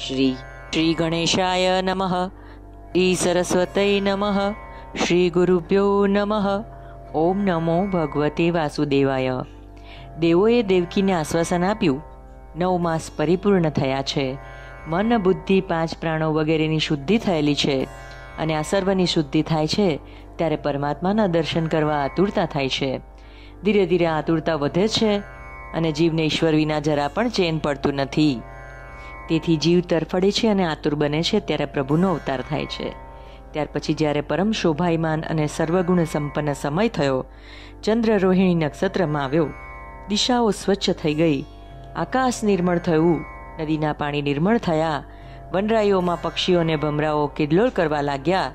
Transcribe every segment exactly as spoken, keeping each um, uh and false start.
શ્રી શ્રી ગણેશાય નમઃ, શ્રી સરસ્વતય નમઃ, શ્રી ગુરુભ્યો નમઃ. ઓમ નમો ભગવતે વાસુદેવાય. દેવોએ દેવકીને આશ્વાસન આપ્યું. નવ માસ પરિપૂર્ણ થયા છે. મન, બુદ્ધિ, પાંચ પ્રાણો વગેરેની શુદ્ધિ થયેલી છે અને આ સર્વની શુદ્ધિ થાય છે ત્યારે પરમાત્માના દર્શન કરવા આતુરતા થાય છે. ધીરે ધીરે આતુરતા વધે છે અને જીવને ઈશ્વર વિના જરા પણ ચેન પડતું નથી. તેથી જીવ તરફડે છે અને આતુર બને છે ત્યારે પ્રભુનો અવતાર થાય છે. ત્યાર પછી જ્યારે પરમ શોભાયમાન અને સર્વગુણ સંપન્ન સમય થયો, ચંદ્ર રોહિણી નક્ષત્રમાં આવ્યો, દિશાઓ સ્વચ્છ થઈ ગઈ, આકાશ નિર્મળ થયું, નદીના પાણી નિર્મળ થયા, વનરાઈઓમાં પક્ષીઓને ભમરાઓ કિલ્લોળ કરવા લાગ્યા,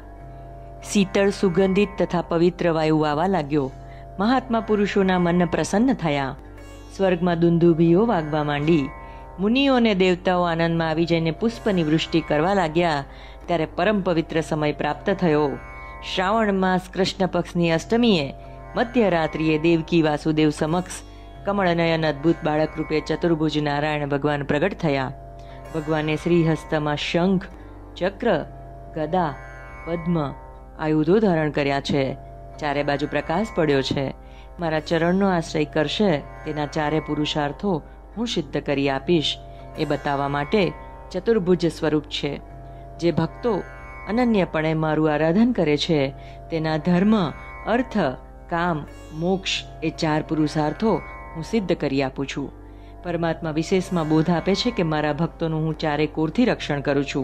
શીતળ, સુગંધિત તથા પવિત્ર વાયુ આવવા લાગ્યો, મહાત્મા પુરુષોના મન પ્રસન્ન થયા, સ્વર્ગમાં દુંદુભીઓ વાગવા માંડી, મુનિઓ અને દેવતાઓ આનંદમાં આવી જઈને પુષ્પની વૃષ્ટિ કરવા લાગ્યા. ત્યારે પરમ પવિત્ર સમય પ્રાપ્ત થયો. શ્રાવણ માસ કૃષ્ણ પક્ષની અષ્ટમીએ મધ્યરાત્રિએ દેવકી વાસુદેવ સમક્ષ કમળનયન અદ્ભુત બાળક રૂપે ચતુર્ભુજ નારાયણ ભગવાન પ્રગટ થયા. ભગવાને શ્રીહસ્તમાં શંખ, ચક્ર, ગદા, પદ્મ આયુધો ધારણ કર્યા છે. ચારે બાજુ પ્રકાશ પડ્યો છે. મારા ચરણનો આશ્રય કરશે તેના ચારે પુરુષાર્થો હું સિદ્ધ કરી આપીશ એ બતાવવા માટે ચતુર્ભુજ સ્વરૂપ છે. જે ભક્તો અનન્યપણે મારું આરાધન કરે છે તેના ધર્મ, અર્થ, કામ, મોક્ષ એ ચાર પુરુષાર્થો હું સિદ્ધ કરી આપું છું. પરમાત્મા વિશેષમાં બોધ આપે છે કે મારા ભક્તોનું હું ચારે કોરથી રક્ષણ કરું છું.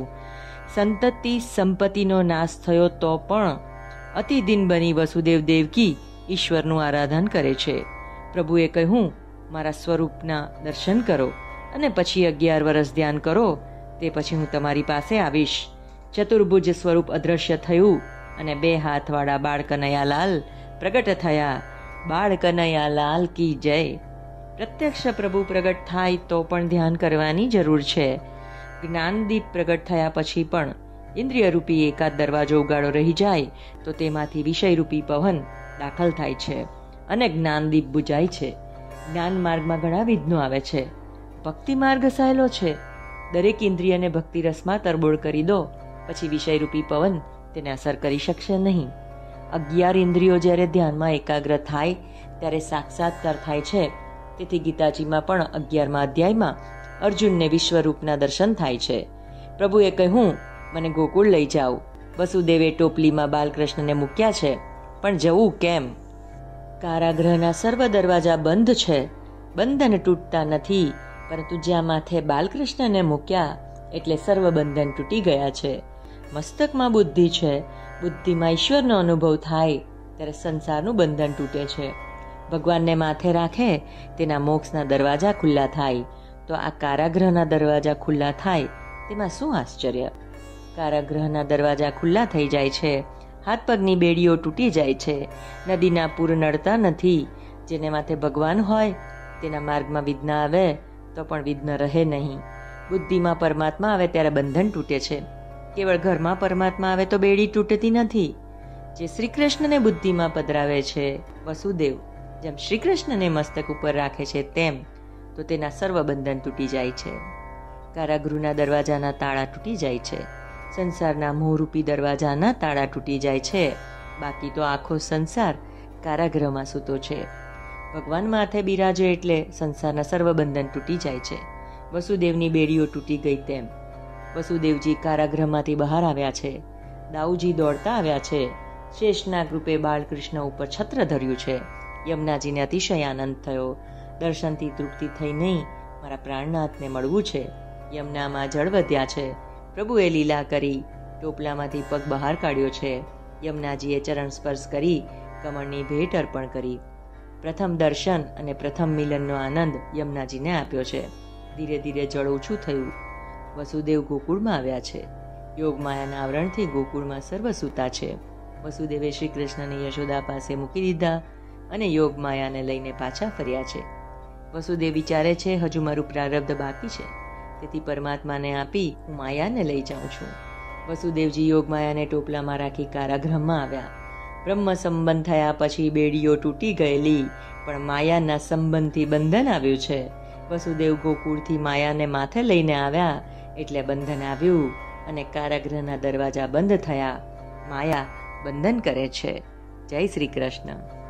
સંતતિ સંપત્તિનો નાશ થયો તો પણ અતિ દિન બની વસુદેવ દેવકી ઈશ્વરનું આરાધન કરે છે. પ્રભુએ કહ્યું, મારા સ્વરૂપના દર્શન કરો અને પછી અગિયાર વર્ષ ધ્યાન કરો, તે પછી હું તમારી પાસે આવીશ. ચતુર્ભુજ સ્વરૂપ અદ્રશ્ય થયું અને બે હાથવાળા બાળ કનૈયાલાલ પ્રગટ થયા. બાળ કનૈયાલાલ કી જય. પ્રત્યક્ષ પ્રભુ પ્રગટ થાય તો પણ ધ્યાન કરવાની જરૂર છે. જ્ઞાનદીપ પ્રગટ થયા પછી પણ ઇન્દ્રિયરૂપી એકાદ દરવાજો ઉગાડો રહી જાય તો તેમાંથી વિષયરૂપી પવન દાખલ થાય છે અને જ્ઞાનદીપ બુજાય છે. જ્ઞાન માર્ગમાં ઘણા વિઘ્નો આવે છે. ભક્તિ માર્ગ સહેલો છે. દરેક ઇન્દ્રિયને ભક્તિ રસમાં તરબોળ કરી દો, પછી વિષયરૂપી પવન તેને અસર કરી શકશે નહીં. અગિયાર ઇન્દ્રિયો જ્યારે ધ્યાનમાં એકાગ્ર થાય ત્યારે સાક્ષાત્કાર થાય છે. તેથી ગીતાજીમાં પણ અગિયારમા અધ્યાયમાં અર્જુનને વિશ્વરૂપના દર્શન થાય છે. પ્રભુએ કહ્યું, મને ગોકુળ લઈ જાઓ. વસુદેવે ટોપલીમાં બાલકૃષ્ણને મૂક્યા છે, પણ જવું કેમ? કારાગૃહના સર્વ દરવાજા બંધ છે. બંધન તૂટતા નથી, પરંતુ જ્યાં માથે બાલકૃષ્ણને મૂક્યા એટલે સર્વ બંધન તૂટી ગયા છે. મસ્તકમાં બુદ્ધિ છે. બુદ્ધિમાં ઈશ્વરનો અનુભવ થાય ત્યારે સંસારનું બંધન તૂટે છે. ભગવાનને માથે રાખે તેના મોક્ષના દરવાજા ખુલ્લા થાય. તો આ કારાગૃહના દરવાજા ખુલ્લા થાય તેમાં શું આશ્ચર્ય? કારાગૃહના દરવાજા ખુલ્લા થઈ જાય છે. હાથ પગની બેડીઓ તૂટી જાય છે. નદીના પૂર નડતા નથી. જેને માથે ભગવાન હોય તેના માર્ગમાં વિઘ્ન આવે તો પણ વિઘ્ન રહે નહીં. બુદ્ધિમાં પરમાત્મા આવે ત્યારે બંધન તૂટે છે. કેવળ ઘરમાં પરમાત્મા આવે તો બેડી તૂટતી નથી. જે શ્રી કૃષ્ણને બુદ્ધિમાં પધરાવે છે, વસુદેવ જેમ શ્રી કૃષ્ણને મસ્તક ઉપર રાખે છે તેમ, તો તેના સર્વ બંધન તૂટી જાય છે. કારાગૃહના દરવાજાના તાળા તૂટી જાય છે. સંસારના મોહરૂપી દરવાજાના તાળા તૂટી જાય છે. બાકી તો આખો સંસાર કારાગૃહમાં સૂતો છે. ભગવાન માથે બિરાજે એટલે સંસારના સર્વ બંધન તૂટી જાય છે. વસુદેવની બેડીઓ તૂટી ગઈ તેમ વસુદેવજી કારાગૃહમાંથી બહાર આવ્યા છે. દાઉજી દોડતા આવ્યા છે. શેષનાગ રૂપે બાળકૃષ્ણ ઉપર છત્ર ધર્યું છે. યમુનાજીને અતિશય આનંદ થયો. દર્શનથી તૃપ્તિ થઈ નહીં, મારા પ્રાણનાથને મળવું છે. યમુનામાં જળ વધ્યા છે. પ્રભુએ લીલા કરી ટોપલામાંથી પગ બહાર કાઢ્યો છે. યમુનાજીએ ચરણ સ્પર્શ કરી કમળની ભેટ અર્પણ કરી. પ્રથમ દર્શન અને પ્રથમ મિલનનો આનંદ યમુનાજીને આપ્યો છે. ધીરે ધીરે જળ ઓછું થયું. વસુદેવ ગોકુળમાં આવ્યા છે. યોગમાયાના આવરણથી ગોકુળમાં સર્વ સૂતા છે. વસુદેવે શ્રી કૃષ્ણને યશોદા પાસે મૂકી દીધા અને યોગમાયાને લઈને પાછા ફર્યા છે. વસુદેવ વિચારે છે, હજુ મારું પ્રારબ્ધ બાકી છે, તેથી પરમાત્માને આપી હું માયાને લઈ જાઉં છું. વસુદેવજી યોગમાયાને ટોપલામાં રાખી કારાગૃહમાં આવ્યા. બ્રહ્મ સંબંધ થયા પછી બેડીઓ તૂટી ગયેલી, પણ માયાના સંબંધથી બંધન આવ્યું છે. વસુદેવ ગોકુળથી માયાને માથે લઈને આવ્યા એટલે બંધન આવ્યું અને કારાગૃહના દરવાજા બંધ થયા. માયા બંધન કરે છે. જય શ્રી કૃષ્ણ.